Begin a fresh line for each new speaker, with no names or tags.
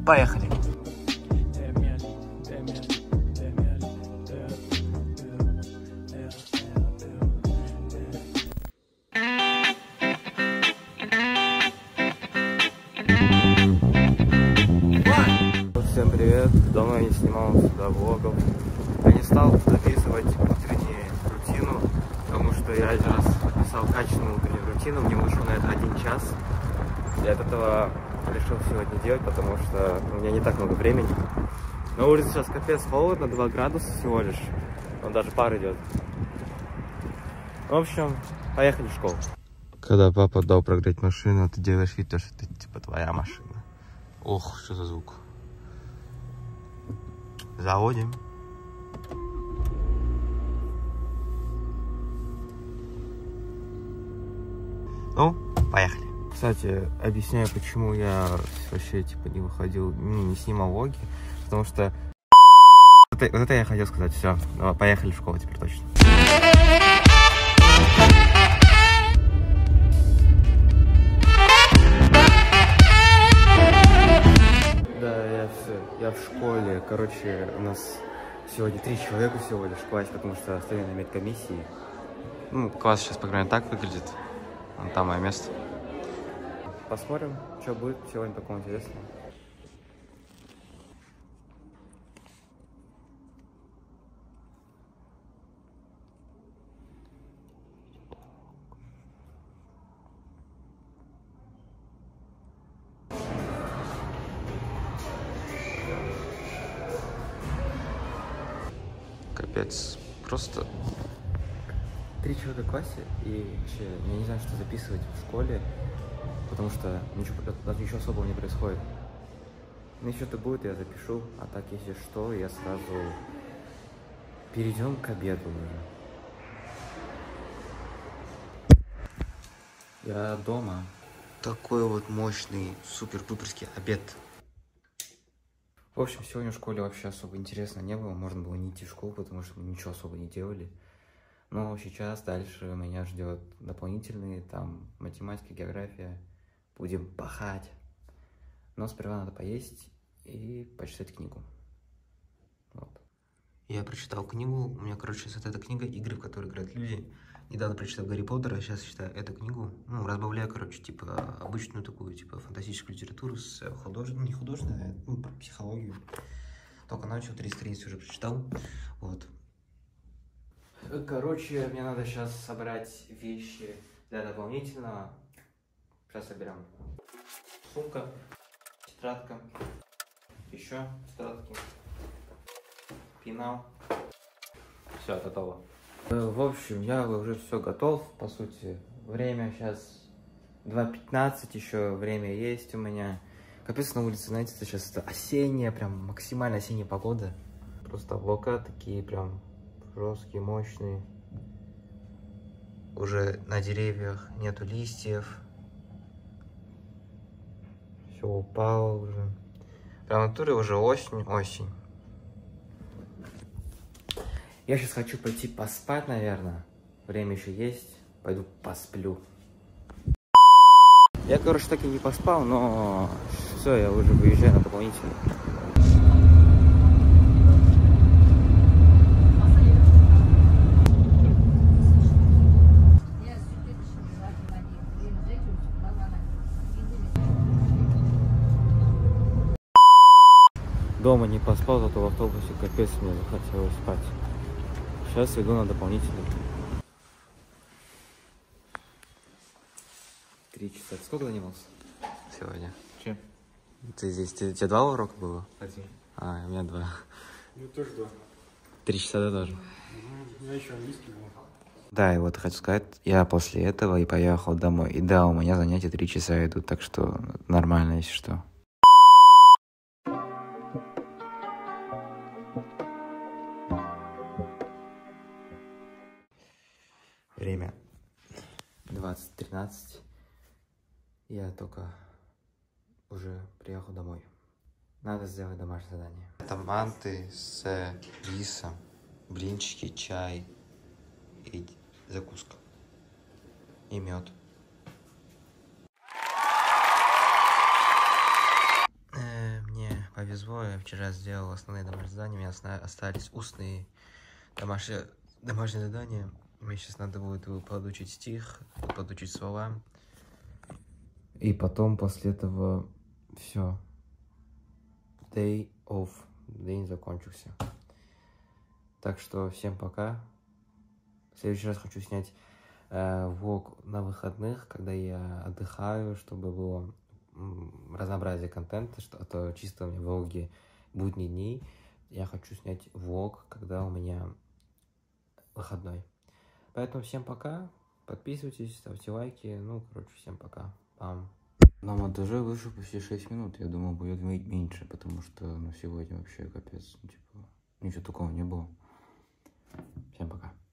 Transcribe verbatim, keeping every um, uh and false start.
Поехали! Всем привет! Давно не снимал сюда влогов. Я не стал записывать утреннюю рутину, потому что я один раз записал качественную утреннюю рутину, мне вышло на это один час. Я от этого решил сегодня делать, потому что у меня не так много времени. На улице сейчас капец холодно, два градуса всего лишь. Он даже пар идет. В общем, поехали в школу. Когда папа дал прогреть машину, ты делаешь вид, что это типа твоя машина. Ох, что за звук. Заводим. Ну, поехали. Кстати, объясняю, почему я вообще типа не выходил, ну, не снимал влоги. Потому что... Вот это, вот это я хотел сказать. Все, давай, поехали в школу теперь точно. Да, я все, я в школе. Короче, у нас сегодня три человека всего лишь в классе, потому что остальные на медкомиссии. Ну, класс сейчас, по крайней мере, так выглядит. Вон там мое место. Посмотрим, что будет сегодня такого интересного. Капец, просто три человека в классе, и вообще я не знаю, что записывать в школе, потому что ничего, ничего особого не происходит. Ну, если что-то будет, я запишу, а так, если что, я сразу перейдем к обеду уже. Я дома. Такой вот мощный, супер-пуперский обед. В общем, сегодня в школе вообще особо интересно не было, можно было не идти в школу, потому что мы ничего особо не делали. Но сейчас дальше меня ждет дополнительные, там, математика, география. Будем пахать. Но сперва надо поесть и почитать книгу. Вот. Я прочитал книгу. У меня, короче, вот эта книга «Игры, в которые играют люди». Недавно прочитал Гарри Поттера, сейчас читаю эту книгу. Ну, разбавляю, короче, типа, обычную такую, типа, фантастическую литературу с художественной, не художественной, а, ну, про психологию. Только начал, три страницы уже прочитал. Вот. Короче, мне надо сейчас собрать вещи для дополнительного. Сейчас соберем. Сумка, тетрадка, еще тетрадки, пенал. Все, готово. В общем, я уже все готов, по сути. Время сейчас два пятнадцать, еще время есть у меня. Капец, на улице, знаете, это сейчас это осенняя, прям максимально осенняя погода. Просто облака такие прям жесткие, мощные. Уже на деревьях нету листьев. Все упало уже. Прям в натуре уже осень, осень. Я сейчас хочу пойти поспать, наверное. Время еще есть. Пойду посплю. Я, короче, так и не поспал, но все, я уже выезжаю на дополнительный. Дома не поспал, зато в автобусе капец мне захотелось спать. Сейчас иду на дополнительный. Три часа. Ты сколько занимался сегодня? Чем? Ты здесь, ты, у тебя два урока было? Один. А, у меня два. Ну, тоже два. Три часа, да, тоже? Угу. Я еще английский был. Да, и вот хочу сказать, я после этого и поехал домой. И да, у меня занятия три часа идут, так что нормально, если что. Время двадцать тринадцать. Я только уже приехал домой. Надо сделать домашнее задание. Это манты с рисом, блинчики, чай и закуска. И мед. Э, мне повезло, я вчера сделал основные домашние задания, у меня остались устные домашние, домашние задания. Мне сейчас надо будет подучить стих, подучить слова. И потом после этого все. Day off. День закончился. Так что всем пока. В следующий раз хочу снять э, влог на выходных, когда я отдыхаю, чтобы было разнообразие контента, что, а то чисто у меня влоги будние дни. Я хочу снять влог, когда у меня выходной. Поэтому всем пока. Подписывайтесь, ставьте лайки. Ну, короче, всем пока. Пам. На монтаже вышло почти шесть минут. Я думал, будет меньше, потому что ну, сегодня вообще капец. Типа, ничего такого не было. Всем пока.